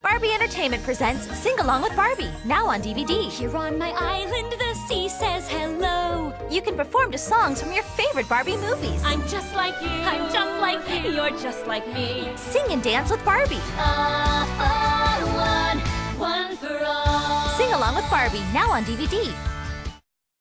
Barbie Entertainment presents Sing Along with Barbie, now on DVD. Here on my island, the sea says hello. You can perform to songs from your favorite Barbie movies. I'm just like you. I'm just like you. You're just like me. Sing and dance with Barbie. All for one, one for all. Sing Along with Barbie, now on DVD.